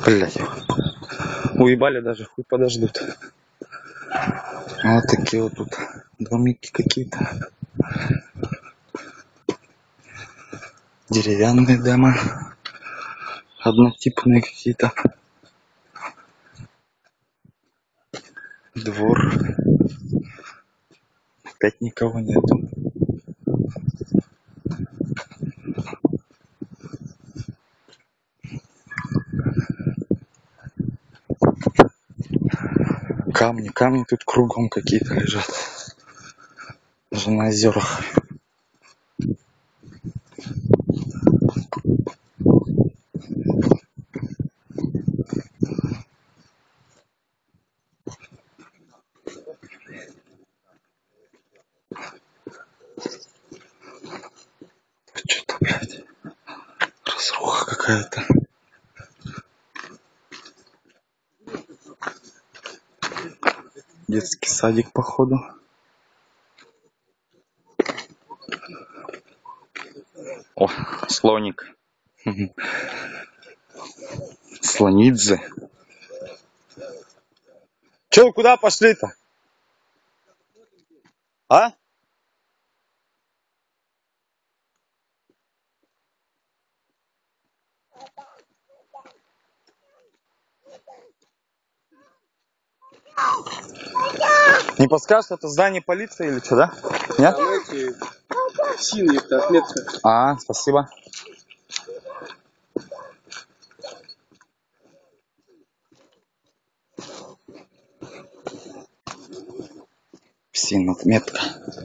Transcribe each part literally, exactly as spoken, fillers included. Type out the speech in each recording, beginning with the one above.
Блять. Уебали, даже хуй подождут. Вот такие вот тут домики какие-то. Деревянные дома. Однотипные какие-то. Двор. Опять никого нету. Камни, камни тут кругом какие-то лежат. Даже на озерах. Что-то, блядь, разруха какая-то. Детский садик, походу. О, слоник. Слонидзе. Че, вы куда пошли-то? А? Не подскажешь, это здание полиции или что, да? Нет? Там эти синие отметка. А, спасибо. Син отметка.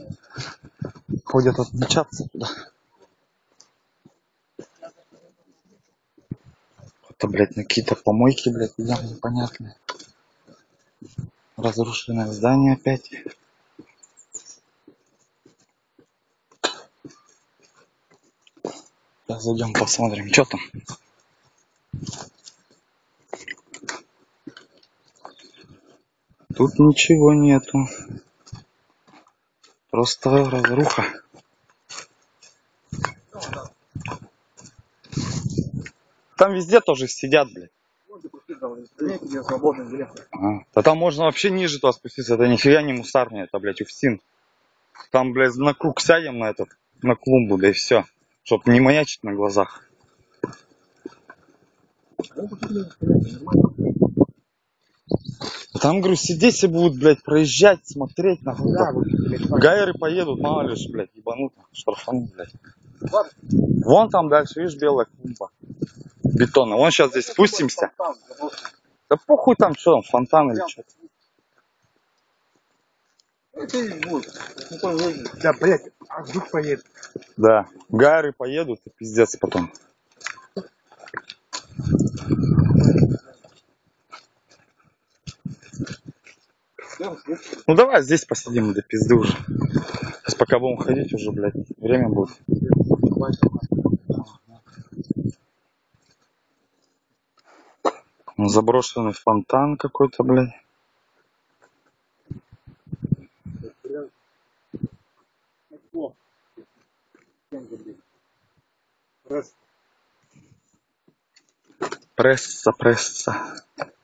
Ходят отмечаться туда. Это, блядь, на какие-то помойки, блядь, идем непонятные. Разрушенное здание опять. Сейчас зайдем, посмотрим, что там. Тут ничего нету. Просто разруха. Там везде тоже сидят, блядь. А, да там можно вообще ниже туда спуститься. Это нифига не мусарня, это, блядь, Уфсин. Там, блядь, на круг сядем на этот, на клумбу, да и все. Чтоб не маячить на глазах. Там, говорю, сидеть все будут, блядь, проезжать, смотреть, нахуй. Да, гайеры поедут, мало ли, блядь, ебанут, штрафанут, блядь. Вон там дальше, видишь, белая клумба. Бетона. Вон сейчас здесь спустимся. Да похуй там, что там, фонтан или что. Да, блядь, а вдруг поедет. Да, гайеры поедут и пиздец потом. Ну давай здесь посидим до пизды уже. Сейчас пока будем ходить уже, блядь, время будет. Заброшенный фонтан какой-то, блядь. Пресса, пресса.